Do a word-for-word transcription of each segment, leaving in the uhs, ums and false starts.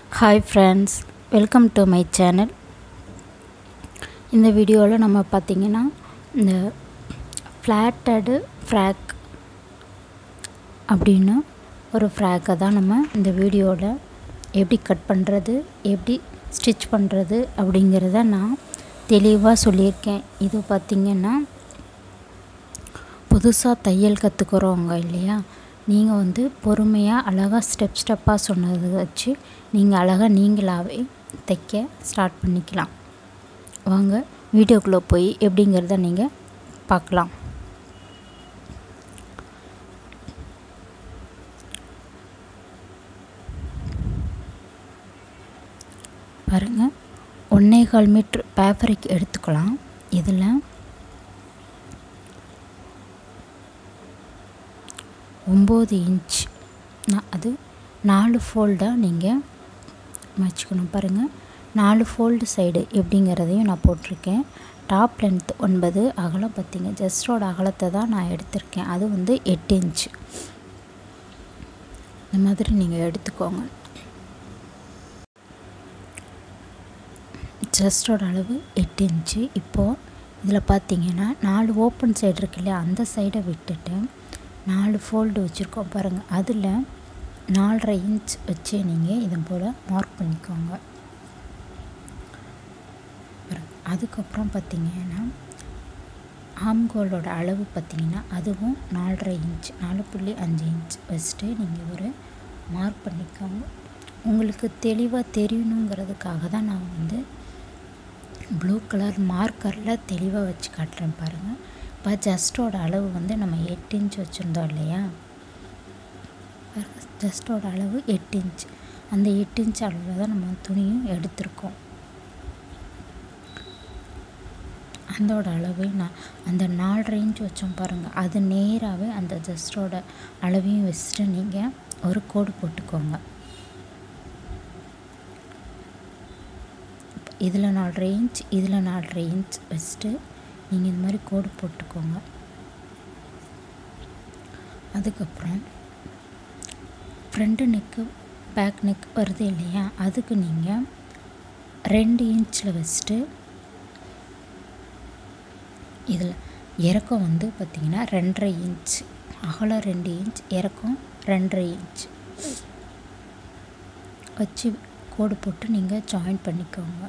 Hi friends, welcome to my channel. இந்த வீடியோவில் நம்ம பார்த்தீங்கன்னா இந்த pleated frock அப்படின்னு ஒரு ஃப்ராக்கை தான் நம்ம இந்த வீடியோவில் எப்படி கட் பண்ணுறது, எப்படி ஸ்டிச் பண்ணுறது அப்படிங்கிறத நான் தெளிவாக சொல்லியிருக்கேன். இது பார்த்திங்கன்னா புதுசாக தையல் கற்றுக்குறவங்க இல்லையா, நீங்கள் வந்து பொறுமையாக அழகாக ஸ்டெப் ஸ்டெப்பாக சொன்னது வச்சு நீங்கள் அழகாக நீங்களாகவே தைக்க ஸ்டார்ட் பண்ணிக்கலாம். வாங்க வீடியோக்குள்ளே போய் எப்படிங்கிறத நீங்கள் பார்க்கலாம். பாருங்கள், ஒன்றே கால் மீட்ரு ஃபேப்ரிக் எடுத்துக்கலாம். இதில் ஒம்பது இன்ச் நான் அது நாலு ஃபோல்டாக நீங்கள் வச்சுக்கணும். பாருங்கள், நாலு ஃபோல்டு சைடு எப்படிங்கிறதையும் நான் போட்டிருக்கேன். டாப் லென்த் ஒன்பது, அகலம் பார்த்திங்க ஜஸ்டோட அகலத்தை தான் நான் எடுத்திருக்கேன். அது வந்து எட்டு இன்ச்சு. இந்த மாதிரி நீங்கள் எடுத்துக்கோங்க. ஜஸ்டோட அளவு எட்டு இன்ச்சு. இப்போது இதில் பார்த்திங்கன்னா நாலு ஓப்பன் சைடு இருக்கு இல்லையா, அந்த சைடை விட்டுட்டு நாலு ஃபோல்டு வச்சுருக்கோம் பாருங்கள். அதில் நாலரை இன்ச் வச்சு நீங்கள் இதன் போல் மார்க் பண்ணிக்கோங்க. அதுக்கப்புறம் பார்த்திங்கன்னா ஆம்கோலோட அளவு பார்த்திங்கன்னா அதுவும் நாலரை இன்ச், நாலு புள்ளி அஞ்சு இன்ச் வச்சுட்டு நீங்கள் ஒரு மார்க் பண்ணிக்கோங்க. உங்களுக்கு தெளிவாக தெரியணுங்கிறதுக்காக தான் நான் வந்து ப்ளூ கலர் மார்க்கரில் தெளிவாக வச்சு காட்டுறேன் பாருங்கள். இப்போ ஜஸ்டோட அளவு வந்து நம்ம எட்டு இன்ச் வச்சுருந்தோம் இல்லையா, ஜஸ்டோட அளவு எட்டு இன்ச். அந்த எட்டு இன்ச் அளவில் தான் நம்ம துணியும் எடுத்திருக்கோம். அதோட அளவு நான் அந்த நாலரை இன்ச் வச்சோம் பாருங்கள், அது நேராகவே அந்த ஜஸ்டோட அளவையும் வச்சுட்டு நீங்கள் ஒரு கோடு போட்டுக்கோங்க. இதில் நாலரை இன்ச், இதில் நாலரை இன்ச் வச்சுட்டு நீங்கள் இந்த மாதிரி கோடு போட்டுக்கோங்க. அதுக்கப்புறம் ஃப்ரண்ட்டு நெக்கு பேக் நெக் வருது இல்லையா, அதுக்கு நீங்கள் ரெண்டு இன்ச்சில் வச்சுட்டு இதில் இறக்கம் வந்து பார்த்திங்கன்னா ரெண்டரை இன்ச், அகலம் ரெண்டு இன்ச், இறக்கம் ரெண்டரை இன்ச் வச்சு கோடு போட்டு நீங்கள் ஜாயின் பண்ணிக்கோங்க.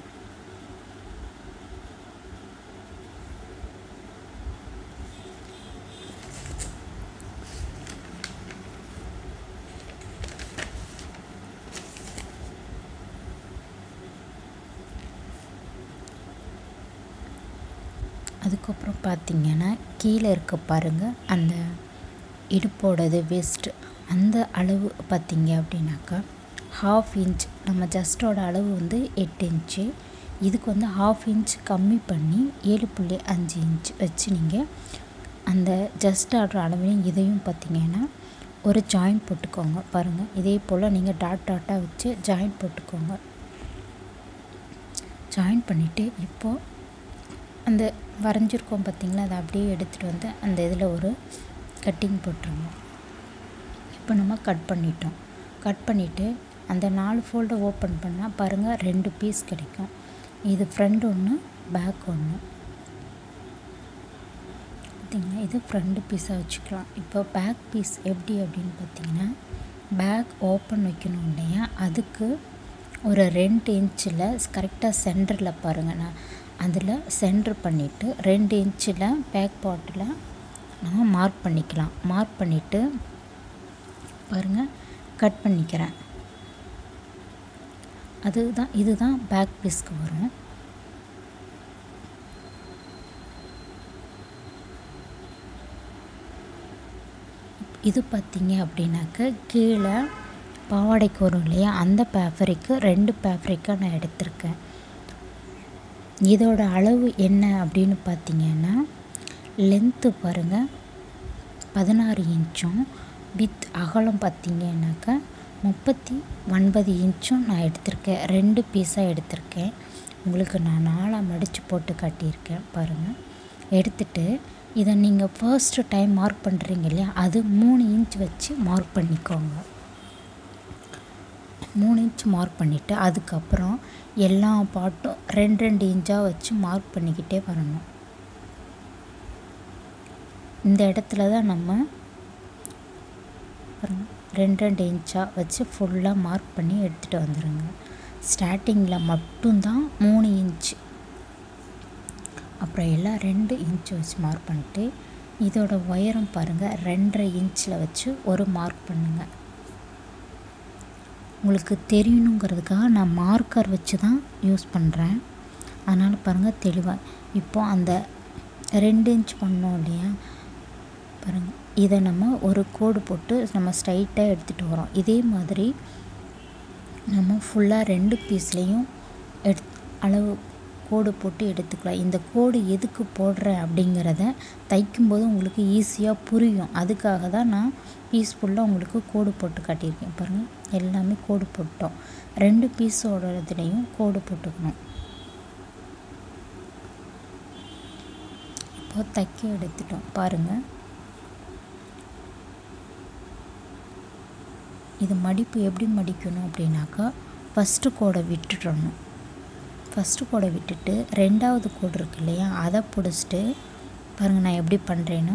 அதுக்கப்புறம் பார்த்திங்கன்னா கீழே இருக்க பாருங்கள், அந்த இடுப்போடது வேஸ்ட்டு அந்த அளவு பார்த்திங்க அப்படின்னாக்கா ஹாஃப் இன்ச். நம்ம ஜஸ்டோட அளவு வந்து எட்டு இன்ச்சு, இதுக்கு வந்து ஹாஃப் இன்ச் கம்மி பண்ணி ஏழு புள்ளி அஞ்சு இன்ச் வச்சு நீங்கள் அந்த ஜஸ்டோட அளவையும் இதையும் பார்த்திங்கன்னா ஒரு ஜாயின் போட்டுக்கோங்க. பாருங்கள், இதே போல் நீங்கள் டாட் டாட்டாக வச்சு ஜாயின் போட்டுக்கோங்க. ஜாயின் பண்ணிவிட்டு இப்போது அந்த வரைஞ்சிருக்கோம் பார்த்திங்களா, அதை அப்படியே எடுத்துகிட்டு வந்து அந்த இதில் ஒரு கட்டிங் போட்டுருங்க. இப்போ நம்ம கட் பண்ணிட்டோம். கட் பண்ணிவிட்டு அந்த நாலு ஃபோல்டை ஓப்பன் பண்ணால் பாருங்கள் ரெண்டு பீஸ் கிடைக்கும். இது ஃப்ரண்ட் ஒன்று, பேக் ஒன்று. பார்த்திங்கன்னா இது ஃப்ரண்ட் பீஸாக வச்சுக்கலாம். இப்போ பேக் பீஸ் எப்படி அப்படின்னு பார்த்திங்கன்னா, பேக் ஓப்பன் வைக்கணும் இல்லையா, அதுக்கு ஒரு ரெண்டு இன்ச்சில் கரெக்டாக சென்டரில் பாருங்கள், நான் அதில் சென்டர் பண்ணிவிட்டு ரெண்டு இன்ச்சில் பேக் பாட்டில் நம்ம மார்க் பண்ணிக்கலாம். மார்க் பண்ணிவிட்டு பாருங்கள் கட் பண்ணிக்கிறேன். அதுதான் இதுதான் பேக் பீஸ்க்கு வரும். இது பார்த்திங்க அப்படின்னாக்க கீழே பாவாடைக்கு வரும் இல்லையா, அந்த ஃபேப்ரிக்கு ரெண்டு ஃபேப்ரிக்காக நான் எடுத்திருக்கேன். இதோட அளவு என்ன அப்படின்னு பார்த்திங்கன்னா, லென்த்து பாருங்கள் பதினாறு இன்ச்சும், வித் அகலம் பார்த்திங்கன்னாக்கா முப்பத்தி ஒன்பது இன்ச்சும் நான் எடுத்திருக்கேன். ரெண்டு பீஸாக எடுத்திருக்கேன். உங்களுக்கு நான் நாலாக மடித்து போட்டு காட்டியிருக்கேன் பாருங்கள். எடுத்துட்டு இதை நீங்கள் ஃபர்ஸ்ட்டு டைம் மார்க் பண்ணுறீங்க இல்லையா, அது மூணு இன்ச் வச்சு மார்க் பண்ணிக்கோங்க. மூணு இன்ச் மார்க் பண்ணிவிட்டு அதுக்கப்புறம் எல்லா பாட்டும் ரெண்டு ரெண்டு இன்ச்சாக வச்சு மார்க் பண்ணிக்கிட்டே வரணும். இந்த இடத்துல தான் நம்ம ரெண்டு ரெண்டு இன்ச்சாக வச்சு ஃபுல்லாக மார்க் பண்ணி எடுத்துகிட்டு வந்துடுங்க. ஸ்டார்டிங்கில் மட்டும்தான் மூணு இன்ச், அப்புறம் எல்லாம் ரெண்டு இன்ச் வச்சு மார்க் பண்ணிட்டு இதோட உயரம் பாருங்கள் ரெண்டரை இன்ச்சில் வச்சு ஒரு மார்க் பண்ணுங்கள். உங்களுக்கு தெரியணுங்கிறதுக்காக நான் மார்க்கர் வச்சு தான் யூஸ் பண்ணுறேன். அதனால் பாருங்கள் தெளிவாக. இப்போ அந்த ரெண்டு இன்ச் பண்ணோம் இல்லையா, பாருங்கள் இதை நம்ம ஒரு கோடு போட்டு நம்ம ஸ்ட்ரைட்டாக எடுத்துகிட்டு வரோம். இதே மாதிரி நம்ம ஃபுல்லாக ரெண்டு பீஸ்லேயும் எடு அளவு கோடு போட்டு எடுத்துக்கலாம். இந்த கோடு எதுக்கு போடுறேன் அப்படிங்கிறத தைக்கும்போது உங்களுக்கு ஈஸியாக புரியும். அதுக்காக தான் நான் பீஸ் ஃபுல்லாக உங்களுக்கு கோடு போட்டு காட்டியிருக்கேன். பாருங்கள் எல்லாமே கோடு போட்டோம். ரெண்டு பீஸோட இதுலேயும் கோடு போட்டுக்கணும். இப்போ தைக்க எடுத்துட்டோம் பாருங்கள். இது மடிப்பு எப்படி மடிக்கணும் அப்படின்னாக்கா ஃபஸ்ட்டு கோடை விட்டுடணும். ஃபஸ்ட்டு கோடை விட்டுட்டு ரெண்டாவது கோடு இருக்கு இல்லையா, அதை பிடிச்சிட்டு பாருங்கள் நான் எப்படி பண்ணுறேன்னு.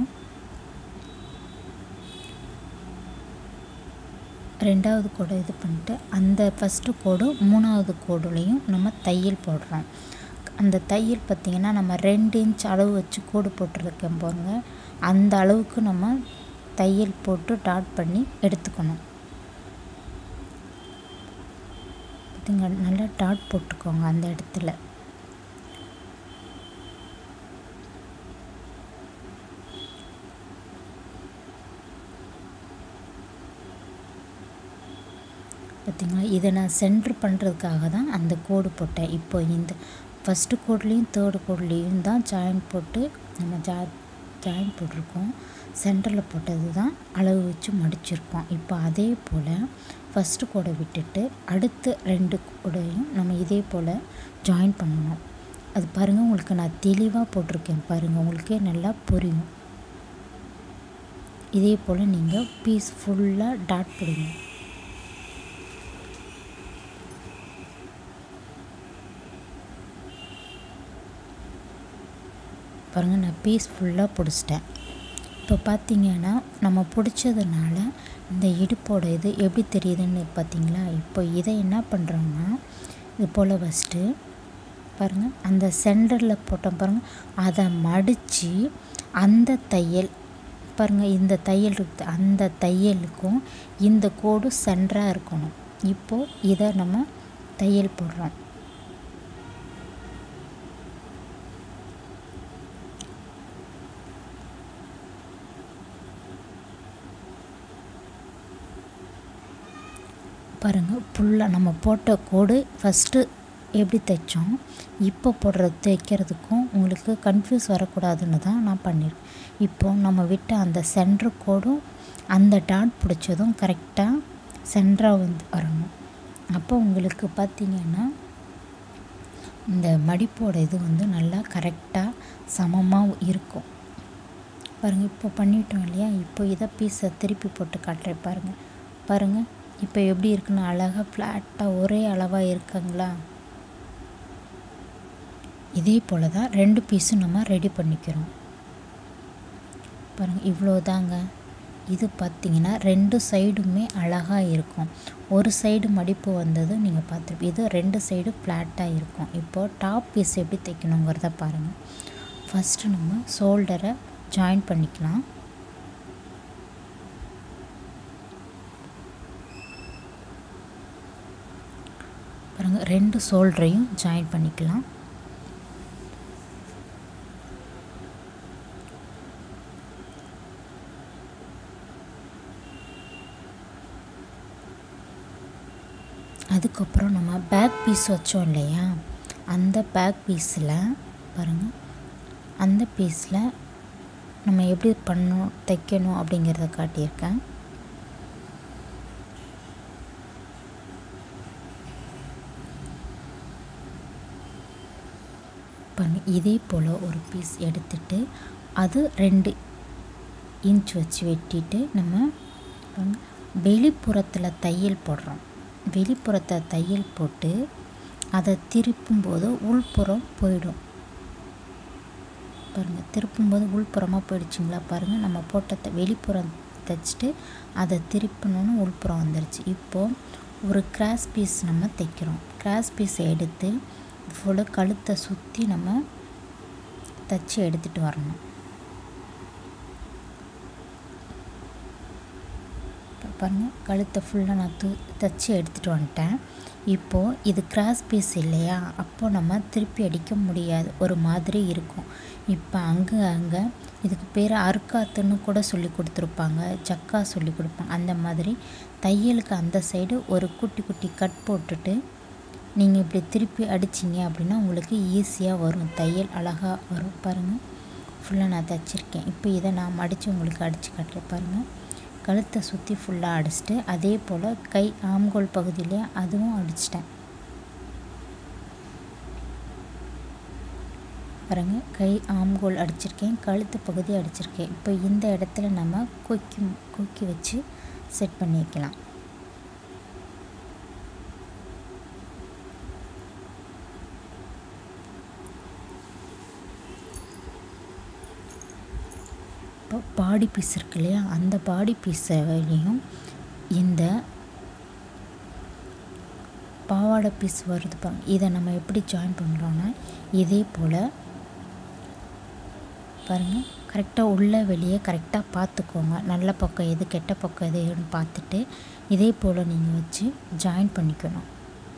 ரெண்டாவது கோடை இது பண்ணிட்டு அந்த ஃபஸ்ட்டு கோடு மூணாவது கோடுலேயும் நம்ம தையல் போடுறோம். அந்த தையல் பார்த்திங்கன்னா நம்ம ரெண்டு இன்ச் அளவு வச்சு கோடு போட்டிருக்கேன் பாருங்க, அந்த அளவுக்கு நம்ம தையல் போட்டு டாட் பண்ணி எடுத்துக்கணும். நல்லா டாட் போட்டுக்கோங்க அந்த இடத்துல. பார்த்திங்களா, இதை நான் சென்டர் பண்ணுறதுக்காக தான் அந்த கோடு போட்டேன். இப்போ இந்த ஃபஸ்ட்டு கோட்லேயும் தேர்டு கோட்லேயும் தான் ஜாயின் போட்டு நம்ம ஜா ஜாயின் போட்டிருக்கோம். சென்டரில் போட்டது தான் அளவு வச்சு மடிச்சிருக்கோம். இப்போ அதே போல் ஃபஸ்ட்டு கோடை விட்டுட்டு அடுத்த ரெண்டு கோடையும் நம்ம இதே போல் ஜாயின் பண்ணணும். அது பாருங்கள் உங்களுக்கு நான் தெளிவாக போட்டிருக்கேன் பாருங்கள், உங்களுக்கே நல்லா புரியும். இதே போல் நீங்கள் பீஸ் ஃபுல்லாக டாட் போடுங்க. பாருங்கள் நான் பீஸ் ஃபுல்லாக பிடிச்சிட்டேன். இப்போ பார்த்திங்கன்னா நம்ம பிடிச்சதுனால இந்த இடுப்போட இது எப்படி தெரியுதுன்னு பார்த்திங்களா. இப்போ இதை என்ன பண்ணுறோம்னா இது போல் வச்சுட்டு பாருங்கள் அந்த சென்டரில் போட்டோம் பாருங்கள், அதை மடித்து அந்த தையல் பாருங்கள் இந்த தையல் இருக்குது, அந்த தையலுக்கும் இந்த கோடு சென்டராக இருக்கணும். இப்போது இதை நம்ம தையல் போடுறோம். பாருங்கள் ஃபுல்லாக நம்ம போட்ட கோடு ஃபஸ்ட்டு எப்படி தைச்சோம், இப்போ போடுறது தைக்கிறதுக்கும் உங்களுக்கு கன்ஃபியூஸ் வரக்கூடாதுன்னு தான் நான் பண்ணியிருக்கேன். இப்போது நம்ம விட்ட அந்த சென்டர் கோடும் அந்த டாட் பிடிச்சதும் கரெக்டாக சென்டராக வந்து வரணும். அப்போ உங்களுக்கு பார்த்திங்கன்னா இந்த மடிப்போட இது வந்து நல்லா கரெக்டாக சமமாக இருக்கும். பாருங்கள் இப்போ பண்ணிட்டோம் இல்லையா. இப்போ இதை பீஸை திருப்பி போட்டு காட்டுறேன் பாருங்கள். பாருங்கள் இப்போ எப்படி இருக்குன்னு அழகாக ஃப்ளாட்டாக ஒரே அளவாக இருக்குங்களா. இதே போல் தான் ரெண்டு பீஸும் நம்ம ரெடி பண்ணிக்கிறோம். பாருங்கள் இவ்வளோ தாங்க. இது பார்த்திங்கன்னா ரெண்டு சைடுமே அழகாக இருக்கும். ஒரு சைடு மடிப்பு வந்தது நீங்கள் பார்த்துருப்பீங்க, இது ரெண்டு சைடு ஃப்ளாட்டாக இருக்கும். இப்போது டாப் பீஸ் எப்படி தைக்கணுங்கிறத பாருங்கள். ஃபஸ்ட்டு நம்ம ஷோல்டரை ஜாயின் பண்ணிக்கலாம். பாருங்கள் ரெண்டு ஷோல்டரையும் ஜாயின் பண்ணிக்கலாம். அதுக்கப்புறம் நம்ம பேக் பீஸ் வச்சோம் இல்லையா, அந்த பேக் பீஸில் பாருங்கள் அந்த பீஸில் நம்ம எப்படி பண்ணணும் தைக்கணும் அப்படிங்கிறத காட்டியிருக்கேன். பண்ணி இதே போல் ஒரு பீஸ் எடுத்துட்டு அது ரெண்டு இன்ச் வச்சு வெட்டிட்டு நம்ம வெளிப்புறத்தில் தையல் போடுறோம். வெளிப்புறத்தை தையல் போட்டு அதை திருப்பும்போது உள்புறம் போயிடும். பாருங்கள், திருப்பும்போது உள்புறமாக போயிடுச்சுங்களா? பாருங்கள், நம்ம போட்ட வெளிப்புறம் தைச்சிட்டு அதை திருப்பணுன்னு உள்புறம் வந்துடுச்சு. இப்போது ஒரு கிராஸ் பீஸ் நம்ம தைக்கிறோம். கிராஸ் பீஸை எடுத்து ஃபுல்லாக கழுத்தை சுற்றி நம்ம தைச்சி எடுத்துகிட்டு வரணும். பாருங்கள், கழுத்தை ஃபுல்லாக நான் தூ தைச்சி எடுத்துகிட்டு வந்துட்டேன். இப்போது இது கிராஸ் பீஸ் இல்லையா, அப்போது நம்ம திருப்பி அடிக்க முடியாது, ஒரு மாதிரி இருக்கும். இப்போ அங்கே அங்கே இதுக்கு பேர் அர்க்காத்துன்னு கூட சொல்லி கொடுத்துருப்பாங்க, ஜக்கா சொல்லி கொடுப்பாங்க. அந்த மாதிரி தையலுக்கு அந்த சைடு ஒரு குட்டி குட்டி கட் போட்டுட்டு நீங்கள் இப்படி திருப்பி அடிச்சிங்க அப்படின்னா உங்களுக்கு ஈஸியாக வரும், தையல் அழகாக வரும். பாருங்கள், ஃபுல்லாக நான் தைச்சிருக்கேன். இப்போ இதை நான் மடித்து உங்களுக்கு அடித்து காட்டுறேன். பாருங்கள், கழுத்தை சுற்றி ஃபுல்லாக அடிச்சிட்டு அதே போல் கை ஆம்கோல் பகுதியிலே அதுவும் அடிச்சிட்டேன். பாருங்க, கை ஆம்கோல் அடிச்சிருக்கேன், கழுத்து பகுதி அடிச்சிருக்கேன். இப்போ இந்த இடத்துல நம்ம கொக்கி கொக்கி வச்சு செட் பண்ணி வைக்கலாம். இப்போ பாடி பீஸ் இருக்கு இல்லையா, அந்த பாடி பீஸையும் இந்த பாவாடை பீஸ் வருது பாருங்க, இதை நம்ம எப்படி ஜாயின் பண்ணுறோன்னா இதே போல் பாருங்கள், கரெக்டாக உள்ள வெளியே கரெக்டாக பார்த்துக்கோங்க. நல்ல பக்கம் எது கெட்ட பக்கம் எதுன்னு பார்த்துட்டு இதே போல் நீங்கள் வச்சு ஜாயின் பண்ணிக்கணும்.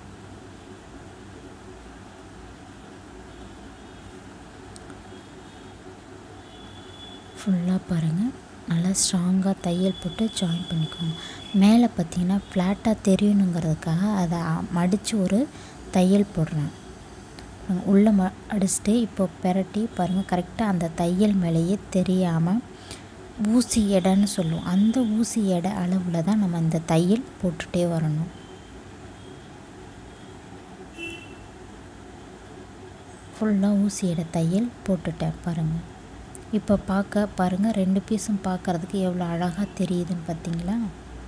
ஃபுல்லாக பாருங்கள், நல்லா ஸ்ட்ராங்காக தையல் போட்டு ஜாயின் பண்ணிக்கோங்க. மேலே பார்த்தீங்கன்னா ஃப்ளாட்டாக தெரியணுங்கிறதுக்காக அதை மடித்து ஒரு தையல் போடுறேன். உள்ளே ம அடிச்சுட்டு இப்போ பெரட்டி பாருங்கள், கரெக்டாக அந்த தையல் மேலேயே தெரியாமல் ஊசி எடைன்னு சொல்லுவோம், அந்த ஊசி எடை அளவில் தான் நம்ம இந்த தையல் போட்டுகிட்டே வரணும். ஃபுல்லாக ஊசி எடை தையல் போட்டுட்டேன். பாருங்கள், இப்போ பார்க்க பாருங்கள், ரெண்டு பீஸும் பார்க்குறதுக்கு எவ்வளோ அழகாக தெரியுதுன்னு பார்த்தீங்களா?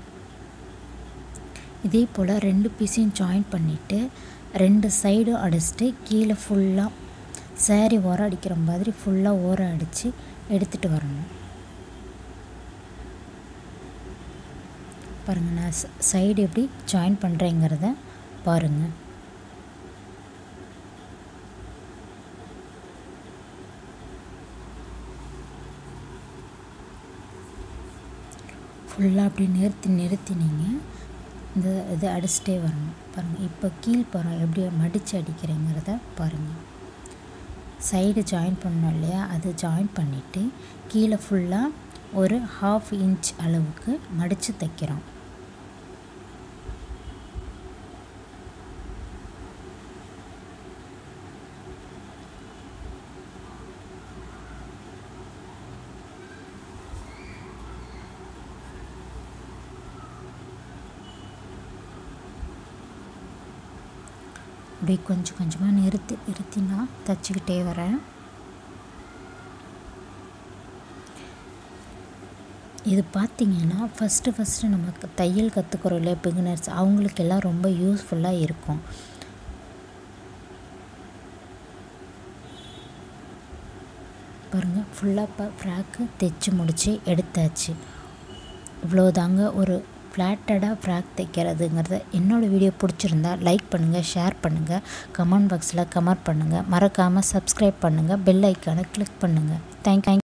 இதே போல் ரெண்டு பீஸையும் ஜாயின் பண்ணிவிட்டு ரெண்டு சைடும் அடிச்சுட்டு கீழே ஃபுல்லாக சேரீ ஓரம் அடிக்கிற மாதிரி ஃபுல்லாக ஓரம் அடித்து எடுத்துகிட்டு வரணும். பாருங்கள், நான் சைடு எப்படி ஜாயின் பண்ணுறேங்கிறத பாருங்கள். ஃபுல்லாக அப்படி நிறுத்தி நிறுத்தி நீங்கள் இந்த இது அடிச்சுட்டே வரணும். பாருங்கள், இப்போ கீழ்ப்புறம் எப்படி மடித்து அடிக்கிறேங்கிறத பாருங்கள். சைடு ஜாயின் பண்ணோம் இல்லையா, அது ஜாயின் பண்ணிவிட்டு கீழே ஃபுல்லாக ஒரு ஹாஃப் இன்ச் அளவுக்கு மடித்து தைக்கிறோம். அப்படியே கொஞ்சம் கொஞ்சமாக நிறுத்தி நிறுத்தி நான் தைச்சிக்கிட்டே வரேன். இது பார்த்திங்கன்னா ஃபஸ்ட்டு ஃபஸ்ட்டு நமக்கு தையல் கற்றுக்குறோம் இல்லையா பிகினர்ஸ், அவங்களுக்கு எல்லாம் ரொம்ப யூஸ்ஃபுல்லாக இருக்கும். பாருங்கள், ஃபுல்லாக இப்போ ஃப்ராக்கு தைச்சி முடித்து எடுத்தாச்சு. இவ்வளோதாங்க ஒரு ஃப்ளாட்டடாக ஃப்ராக் தைக்கிறதுங்கிறத. என்னோடய வீடியோ பிடிச்சிருந்தா லைக் பண்ணுங்கள், ஷேர் பண்ணுங்கள், கமெண்ட் பாக்ஸில் கமெண்ட் பண்ணுங்கள், மறக்காமல் சப்ஸ்கிரைப் பண்ணுங்கள், பெல் ஐக்கானை கிளிக் பண்ணுங்கள். Thank thank